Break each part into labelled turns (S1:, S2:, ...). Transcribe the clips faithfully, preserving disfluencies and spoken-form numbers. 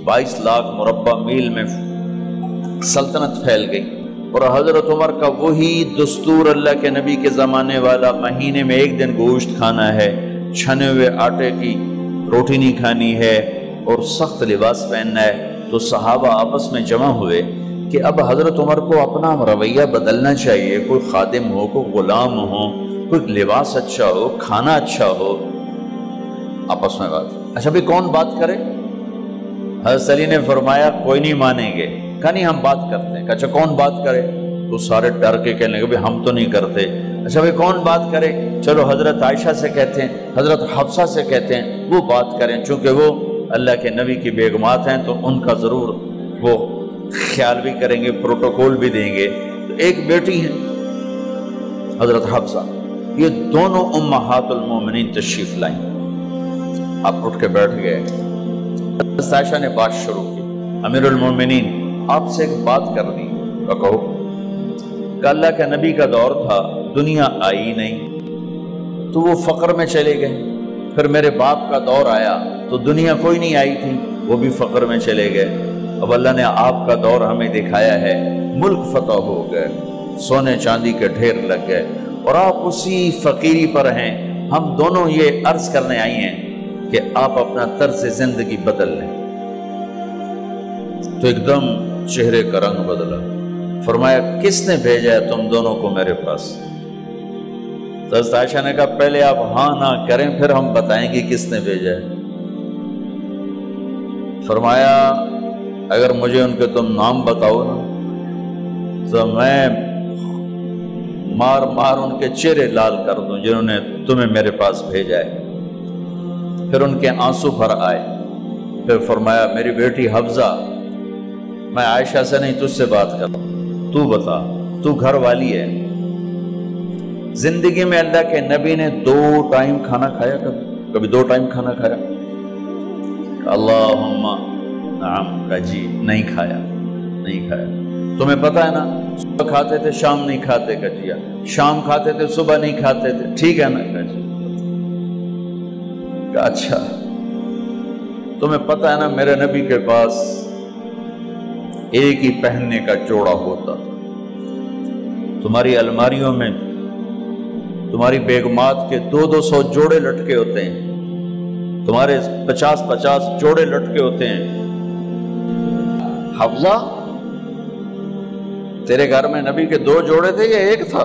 S1: बाईस लाख मुरब्बा मील में सल्तनत फैल गई। और हजरत उमर का वही दस्तूर अल्लाह के नबी के ज़माने वाला, महीने में एक दिन गोश्त खाना है, छने हुए आटे की रोटी नहीं खानी है और सख्त लिबास पहनना है। तो सहाबा आपस में जमा हुए कि अब हजरत उमर को अपना रवैया बदलना चाहिए, कोई खादिम हो, कोई गुलाम हो, कोई लिबास अच्छा हो, खाना अच्छा हो। आपस में बात, अच्छा भाई कौन बात करे? हज़रत अली ने फरमाया कोई नहीं मानेंगे। कहा नहीं हम बात करते हैं। अच्छा कौन बात करे? तो सारे डर के कहने लगे भाई हम तो नहीं करते। अच्छा भाई कौन बात करे? चलो हजरत आयशा से कहते हैं, हजरत हफ्सा से कहते हैं, वो बात करें, चूंकि वो अल्लाह के नबी की बेगमात हैं तो उनका ज़रूर वो ख्याल भी करेंगे, प्रोटोकॉल भी देंगे। तो एक बेटी है हजरत हफ्सा, ये दोनों उम्महातुल मोमिनीन तशरीफ लाई। आप उठ के बैठ गए। हजरत आयशा ने बात शुरू की, अमीरुल मोमिनीन आपसे एक बात करनी है। कहो। अल्लाह के नबी का दौर था, दुनिया आई नहीं तो वो फक्र में चले गए। फिर मेरे बाप का दौर आया तो दुनिया कोई नहीं आई थी, वो भी फक्र में चले गए। अब अल्लाह ने आपका दौर हमें दिखाया है, मुल्क फतह हो गए, सोने चांदी के ढेर लग गए और आप उसी फकीरी पर हैं। हम दोनों ये अर्ज करने आई हैं कि आप अपना तर्ज जिंदगी बदल लें। तो एकदम चेहरे का रंग बदला। फरमाया किसने भेजा है तुम दोनों को मेरे पास? तो हज़रत आयशा ने कहा पहले आप हाँ ना करें फिर हम बताएंगे किसने भेजा है। फरमाया अगर मुझे उनके तुम नाम बताओ ना तो मैं मार मार उनके चेहरे लाल कर दूं जिन्होंने तुम्हें मेरे पास भेजा है। फिर उनके आंसू भर आए। फिर फरमाया मेरी बेटी हफ्जा, मैं आयशा से नहीं तुझसे बात कर, तू बता, तू घर वाली है। जिंदगी में अल्लाह के नबी ने दो टाइम खाना खाया? कभी कभी दो टाइम खाना खाया? अल्लाहुम्मा नाम का जी, नहीं खाया, नहीं खाया। तुम्हें पता है ना, सुबह खाते थे शाम नहीं खाते कजिया, शाम खाते थे सुबह नहीं खाते थे, ठीक है ना कजी? अच्छा तुम्हें पता है ना मेरे नबी के पास एक ही पहनने का जोड़ा होता था। तुम्हारी अलमारियों में तुम्हारी बेगमात के दो दो सौ जोड़े लटके होते हैं, तुम्हारे पचास पचास जोड़े लटके होते हैं। हफ्जा तेरे घर में नबी के दो जोड़े थे या एक था?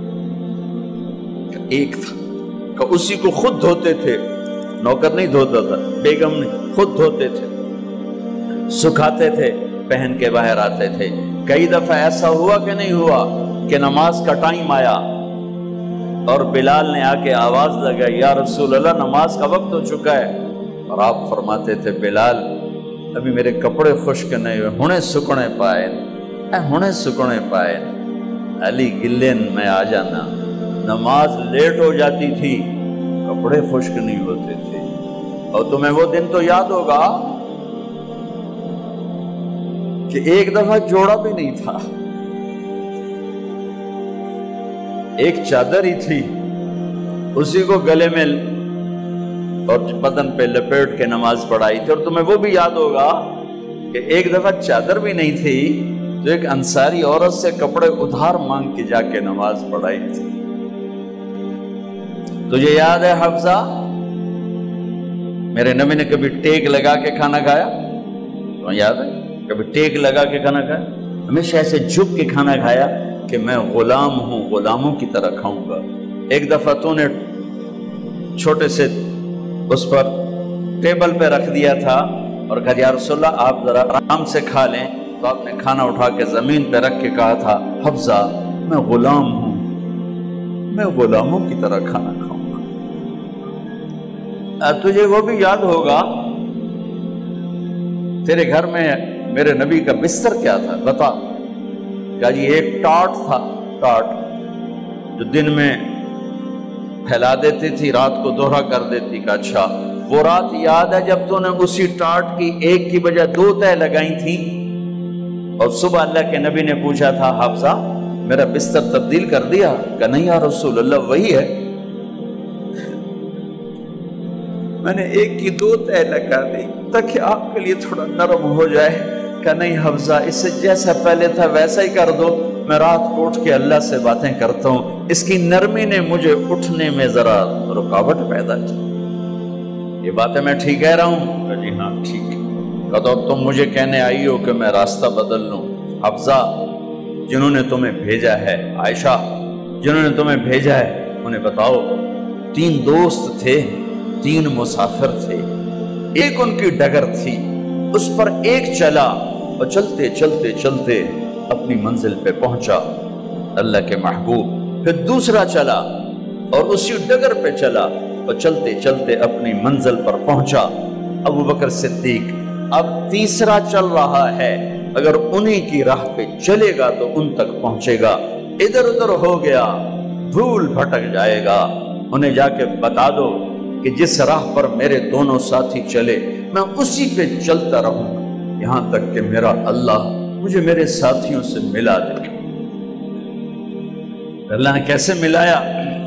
S1: एक था। का उसी को खुद धोते थे, नौकर नहीं धोता था, बेगम ने खुद धोते थे, सुखाते थे, पहन के बाहर आते थे। कई दफा ऐसा हुआ कि नहीं हुआ कि नमाज का टाइम आया और बिलाल ने आके आवाज लगाई या रसूल अल्लाह नमाज का वक्त हो चुका है, और आप फरमाते थे बिलाल अभी मेरे कपड़े खुश्क नहीं हुए, हुणे सुकने पाए, हुणे सुकने पाए। अली गिल्लेन में आ जाना, नमाज लेट हो जाती थी, कपड़े खुश्क नहीं होते थे। और तुम्हें वो दिन तो याद होगा कि एक दफा जोड़ा भी नहीं था, एक चादर ही थी, उसी को गले में और बदन पे लपेट के नमाज पढ़ाई थी। और तुम्हें वो भी याद होगा कि एक दफा चादर भी नहीं थी तो एक अंसारी औरत से कपड़े उधार मांग के जाके नमाज पढ़ाई थी। तुझे याद है हफ्सा, मेरे नबी ने कभी टेक लगा के खाना खाया? तो याद है कभी टेक लगा के खाना खाया? हमेशा ऐसे झुक के खाना खाया कि मैं गुलाम हूं, गुलामों की तरह खाऊंगा। एक दफा तूने छोटे से उस पर टेबल पे रख दिया था और कहा या रसूलल्लाह आप जरा आराम से खा लें, तो आपने खाना उठा के जमीन पे रख के कहा था हफ्जा मैं गुलाम हूं, मैं गुलामों की तरह खाना खाऊंगा। तुझे वो भी याद होगा तेरे घर में मेरे नबी का बिस्तर क्या था बता? क्या जी एक टाट था, टाट जो दिन में फैला देती थी, रात को दोहरा कर देती। का अच्छा वो रात याद है जब तूने उसी टाट की एक की बजाय दो तह लगाई थी और सुबह अल्लाह के नबी ने पूछा था हफ्सा मेरा बिस्तर तब्दील कर दिया? का नहीं या रसूल अल्लाह वही है, میں نے ایک کی دو تہ لگا دی تاکہ آپ کے لیے تھوڑا نرم ہو جائے۔ کہ نہیں حفظہ، اس سے جیسا پہلے تھا ویسا ہی کر دو، میں رات کو اٹھ کے اللہ سے باتیں کرتا ہوں، اس کی نرمی نے مجھے اٹھنے میں ذرا رکاوٹ پیدا کی۔ یہ باتیں میں ٹھیک کہہ رہا ہوں؟ کہ جی ہاں ٹھیک۔ کہ تو تم مجھے کہنے آئی ہو کہ میں راستہ بدل لوں؟ حفظہ، جنہوں نے تمہیں بھیجا ہے، عائشہ جنہوں نے تمہیں بھیجا ہے، انہیں بتاؤ۔ تین دوست تھے، تین مسافر تھے، ایک ان کی ڈگر تھی، اس پر ایک چلا اور چلتے چلتے چلتے اپنی منزل پہ پہنچا اللہ کے محبوب، پھر دوسرا چلا اور اسی ڈگر پہ چلا اور چلتے چلتے اپنی منزل پر پہنچا ابو بکر صدیق۔ اب تیسرا چل رہا ہے، اگر انہی کی راہ پہ چلے گا تو ان تک پہنچے گا، ادھر ادھر ہو گیا بھول بھٹک جائے گا۔ انہیں جا کے بتا دو کہ جس راہ پر میرے دونوں ساتھی چلے میں اسی پہ چلتا رہوں گا یہاں تک کہ میرا اللہ مجھے میرے ساتھیوں سے ملا دے۔ اللہ نے کیسے ملایا؟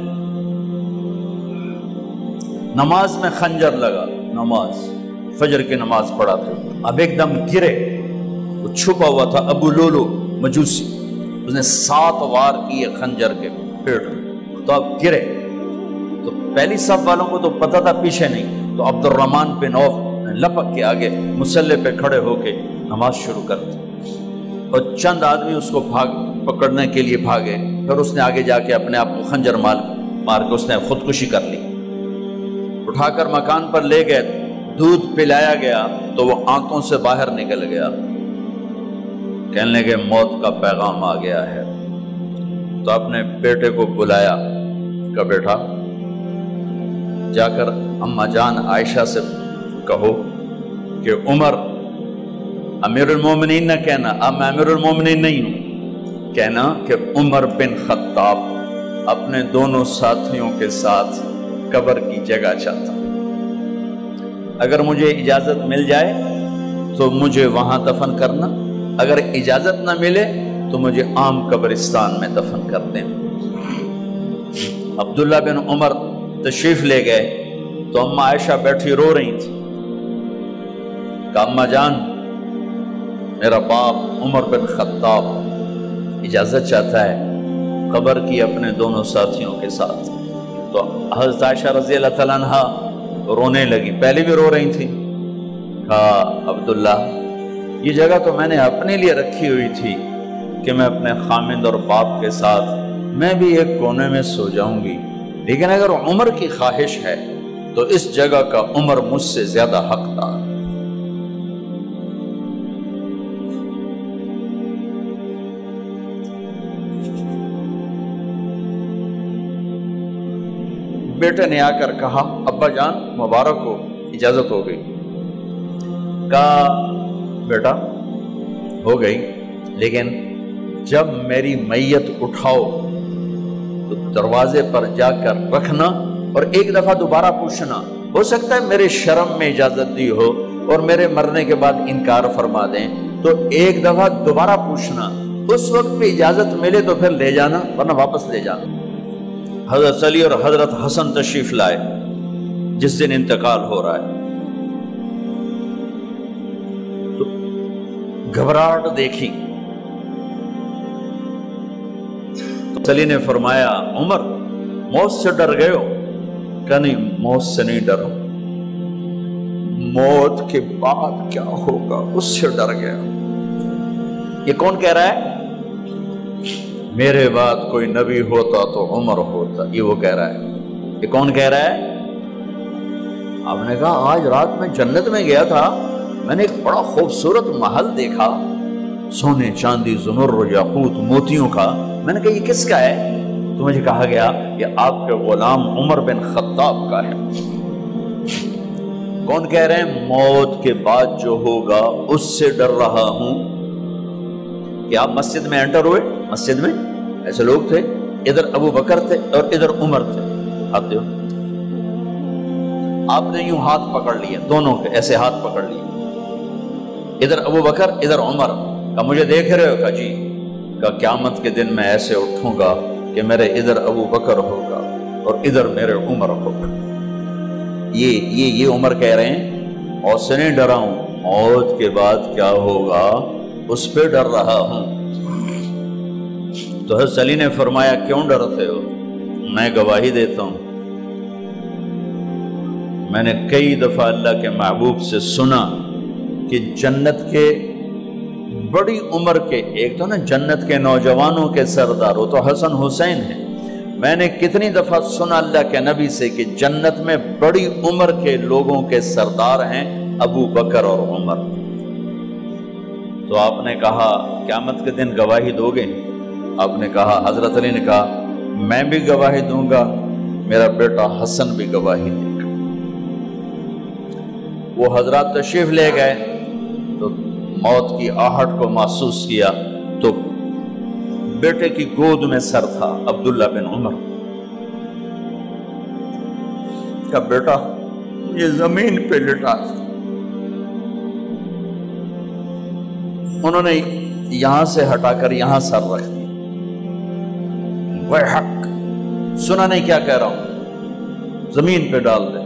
S1: نماز میں خنجر لگا، نماز فجر کی نماز پڑھا تھا، اب ایک دم گرے، وہ چھپا ہوا تھا ابو لولو مجوسی، اس نے سات وار کیے خنجر کے پیٹ میں، تو اب گرے تو پہلی صف والوں کو تو پتہ تھا، پیچھے نہیں، تو عبد الرحمن بن عوف لپک کے آگے مصلی پہ کھڑے ہو کے نماز شروع کر دی، اور چند آدمی اس کو بھاگ پکڑنے کے لیے بھاگے، پھر اس نے آگے جا کے اپنے آپ کو خنجر مار مار کے اس نے خودکشی کر لی۔ اٹھا کر مکان پر لے گئے، دودھ پلایا گیا تو وہ آنتوں سے باہر نکل گیا، کہنے لگے موت کا پیغام آ گیا ہے۔ تو اپنے بیٹے کو بلایا کہ بیٹا جا کر اماں جان عائشہ سے کہو کہ عمر، امیر المومنین نہ کہنا، اب میں امیر المومنین نہیں ہوں، کہنا کہ عمر بن خطاب اپنے دونوں ساتھیوں کے ساتھ قبر کی جگہ چاہتا، اگر مجھے اجازت مل جائے تو مجھے وہاں دفن کرنا، اگر اجازت نہ ملے تو مجھے عام قبرستان میں دفن کر دیں۔ عبداللہ بن عمر تشریف لے گئے تو اماں عائشہ بیٹھی رو رہی تھی کہ اماں جان، میرا باپ عمر بن خطاب اجازت چاہتا ہے قبر کی اپنے دونوں ساتھیوں کے ساتھ۔ تو حضرت عائشہ رضی اللہ تعالیٰ عنہ رونے لگی، پہلے بھی رو رہی تھی، کہا عبداللہ یہ جگہ تو میں نے اپنے لیے رکھی ہوئی تھی کہ میں اپنے خامند اور باپ کے ساتھ میں بھی ایک کونے میں سو جاؤں گی، لیکن اگر عمر کی خواہش ہے تو اس جگہ کا عمر مجھ سے زیادہ حقدار۔ بیٹے نے آ کر کہا ابا جان مبارک ہو، اجازت ہو گئی۔ کہا بیٹا ہو گئی، لیکن جب میری میت اٹھاؤ تو دروازے پر جا کر رکھنا اور ایک دفعہ دوبارہ پوچھنا، ہو سکتا ہے میرے شرم میں اجازت دی ہو اور میرے مرنے کے بعد انکار فرما دیں، تو ایک دفعہ دوبارہ پوچھنا، اس وقت بھی اجازت ملے تو پھر لے جانا ورنہ واپس لے جانا۔ حضرت علی اور حضرت حسن تشریف لائے جس دن انتقال ہو رہا ہے، تو گھبراہٹ دیکھی، تو علی نے فرمایا عمر موت سے ڈر گئے ہو؟ کہ نہیں موت سے نہیں ڈرا، موت کے بعد کیا ہوگا اس سے ڈر گیا۔ یہ کون کہہ رہا ہے؟ میرے بعد کوئی نبی ہوتا تو عمر ہوتا، یہ وہ کہہ رہا ہے۔ یہ کون کہہ رہا ہے؟ آپ نے کہا آج رات میں جنت میں گیا تھا، میں نے ایک بڑا خوبصورت محل دیکھا، سونے چاندی زمر یاقوت موتیوں کا، میں نے کہا یہ کس کا ہے؟ تو مجھے کہا گیا یہ آپ کے غلام عمر بن خطاب کا ہے۔ کون کہہ رہے ہیں موت کے بعد جو ہوگا اس سے ڈر رہا ہوں؟ کہ آپ مسجد میں انٹر ہوئے، مسجد میں ایسے لوگ تھے، ادھر ابو بکر تھے اور ادھر عمر تھے، ہاتھ دیو، آپ نے یوں ہاتھ پکڑ لیے، دونوں کے ایسے ہاتھ پکڑ لیے، ادھر ابو بکر ادھر عمر، کہا مجھے دیکھ رہے ہو؟ کہا جی۔ کہا قیامت کے دن میں ایسے اٹھوں گا کہ میرے ادھر ابو بکر ہوگا اور ادھر میرے عمر ہوگا۔ یہ یہ یہ عمر کہہ رہے ہیں اور سے نہیں ڈرا ہوں، موت کے بعد کیا ہوگا اس پہ ڈر رہا ہوں۔ تو حضرت علی نے فرمایا کیوں ڈرتے ہو؟ میں گواہی دیتا ہوں، میں نے کئی دفعہ اللہ کے محبوب سے سنا کہ جنت کے بڑی عمر کے، ایک تو نا جنت کے نوجوانوں کے سردار، وہ تو حسن حسین ہیں، میں نے کتنی دفعہ سنا اللہ کے نبی سے کہ جنت میں بڑی عمر کے لوگوں کے سردار ہیں ابو بکر اور عمر۔ تو آپ نے کہا قیامت کے دن گواہی دو گے؟ آپ نے کہا، حضرت علی نے کہا میں بھی گواہی دوں گا، میرا بیٹا حسن بھی گواہی دے گا۔ وہ حضرات تشریف لے گئے تو موت کی آہٹ کو محسوس کیا تو بیٹے کی گود میں سر تھا عبداللہ بن عمر کا، بیٹا یہ زمین پہ لٹا تھا۔ انہوں نے یہاں سے ہٹا کر یہاں سر رکھ دیا۔ وہ حق سنا نہیں کیا کہہ رہا ہوں، زمین پہ ڈال دے۔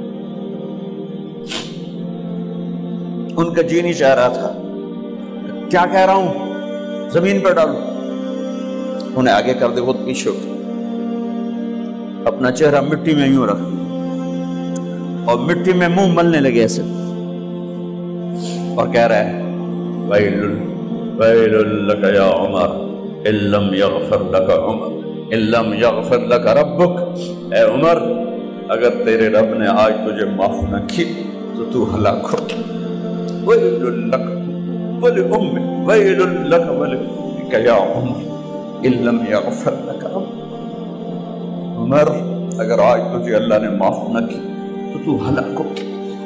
S1: ان کا جی نہیں چاہ رہا تھا، کیا کہہ رہا ہوں، زمین پہ ڈالو۔ انہیں آگے کر دے، وہ پیچھے اٹھ، اپنا چہرہ مٹی میں یوں رکھ اور مٹی میں منہ ملنے لگے ایسے، اور کہہ رہا ہے ویل ویل لک یا عمر ان لم یغفر لک عمر ان لم یغفر لک ربک، اے عمر اگر تیرے رب نے آج تجھے معاف نہ کی تو تو ہلاک ہو۔ ویل لک ولأمک ویل لک ولأمک یا عمر ان لم یغفر لک ربک، عمر اگر آج تجھے اللہ نے معاف نہ کی تو تو ہلاک ہو۔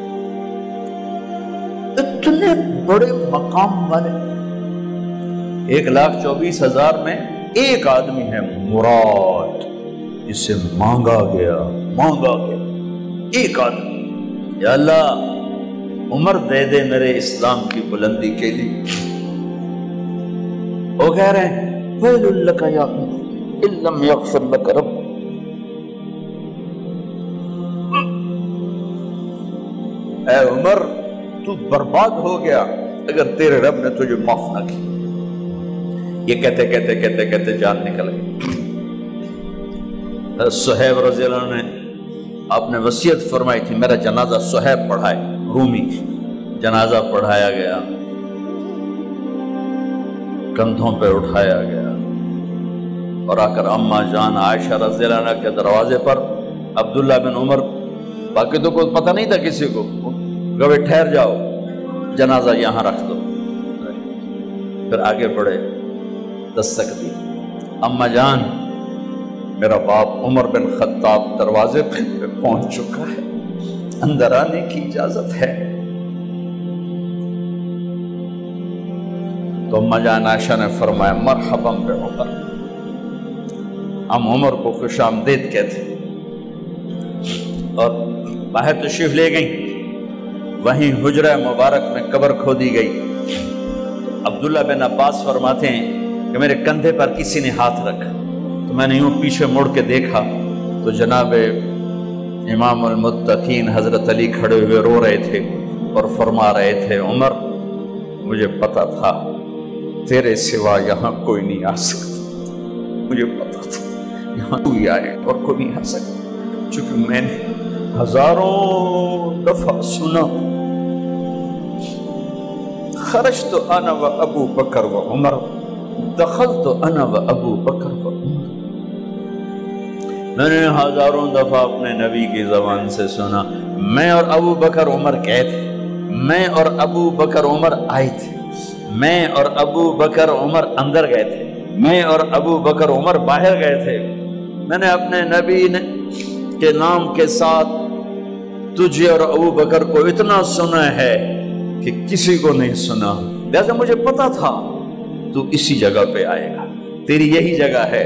S1: اتنے بڑے مقام والے، ایک لاکھ چوبیس ہزار میں ایک آدمی ہے مراد، جسے مانگا گیا مانگا گیا ایک آدمی، یا اللہ عمر دے دے میرے اسلام کی بلندی کے لیے۔ وہ کہہ رہے ہیں ویل لک یا عمر ان لم یغفر لک رب، اے عمر تو برباد ہو گیا اگر تیرے رب نے تجھے معاف نہ کی۔ یہ کہتے کہتے کہتے کہتے جان نکل گئی۔ صہیب رضی اللہ عنہ نے آپ نے وصیت فرمائی تھی میرا جنازہ صہیب پڑھائے، رومی جنازہ پڑھایا گیا، کندھوں پہ اٹھایا گیا اور آ کر اماں جان عائشہ رضی اللہ عنہ کے دروازے پر عبداللہ بن عمر، باقی تو کوئی پتہ نہیں تھا کسی کو، گوے ٹھہر جاؤ جنازہ یہاں رکھ دو، پھر آگے بڑھے، دستک دی، اماں جان میرا باپ عمر بن خطاب دروازے پہ پہنچ چکا ہے، اندر آنے کی اجازت ہے۔ تو اماں جان عائشہ نے فرمایا مرحبا بعمر، ہم عمر کو خوش آمدید کہتے، اور باہر تشریف لے گئیں۔ وہیں حجرہ مبارک میں قبر کھودی گئی۔ عبداللہ بن عباس فرماتے ہیں کہ میرے کندھے پر کسی نے ہاتھ رکھا تو میں نے یوں پیچھے مڑ کے دیکھا تو جناب امام المتقین حضرت علی کھڑے ہوئے رو رہے تھے اور فرما رہے تھے عمر مجھے پتا تھا تیرے سوا یہاں کوئی نہیں آ سکتا، مجھے پتا تھا یہاں تو ہی آئے اور کوئی نہیں آ سکتا، چونکہ میں نے ہزاروں دفعہ سنا خرجت انا و ابو بکر و عمر دخلت انا و ابو بکر و عمر، میں نے ہزاروں دفعہ اپنے نبی کی زبان سے سنا میں اور ابو بکر عمر گئے تھے، میں اور ابو بکر عمر آئے تھے، میں اور ابو بکر عمر اندر گئے تھے، میں اور ابو بکر عمر باہر گئے تھے، میں نے اپنے نبی کے نام کے ساتھ تجھے اور ابو بکر کو اتنا سنا ہے کہ کسی کو نہیں سنا، لہذا مجھے پتا تھا تو اسی جگہ پہ آئے گا، تیری یہی جگہ ہے۔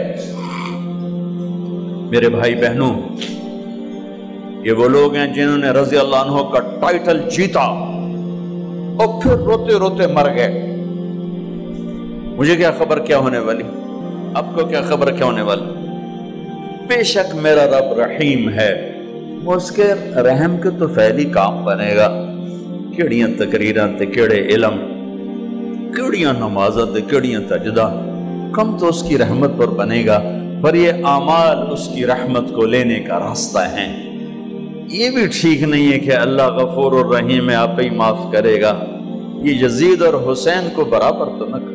S1: میرے بھائی بہنوں، یہ وہ لوگ ہیں جنہوں نے رضی اللہ عنہ کا ٹائٹل جیتا اور پھر روتے روتے مر گئے۔ مجھے کیا خبر کیا ہونے والی، آپ کو کیا خبر کیا ہونے والی؟ بے شک میرا رب رحیم ہے، وہ اس کے رحم کے تو فعلی کام بنے گا، کیڑیاں تقریراں تے کیڑے علم، کیڑیاں نمازاں تے کیڑیاں سجدہ، کم تو اس کی رحمت پر بنے گا، پر یہ اعمال اس کی رحمت کو لینے کا راستہ ہیں۔ یہ بھی ٹھیک نہیں ہے کہ اللہ غفور الرحیم ہے، آپ ہی معاف کرے گا، یہ یزید اور حسین کو برابر تو نہ